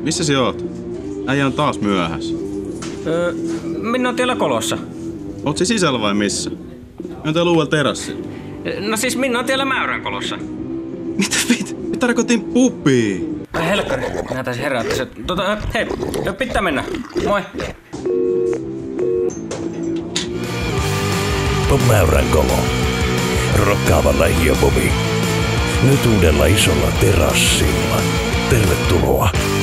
Missä sä oot? Äijä on taas myöhässä. Minä on tiellä kolossa. Oot sä sisällä vai missä? On täällä uudella terassilla. No siis minä on tiellä Mäyrän kolossa. Mitä mit? Me tarkoitin pupia. Helkkari, minä taisin herätä se. Hei, pitää mennä. Moi. Mäyrän kolo. Rokkaava lähiöpomi. Nyt uudella isolla terassilla. Tervetuloa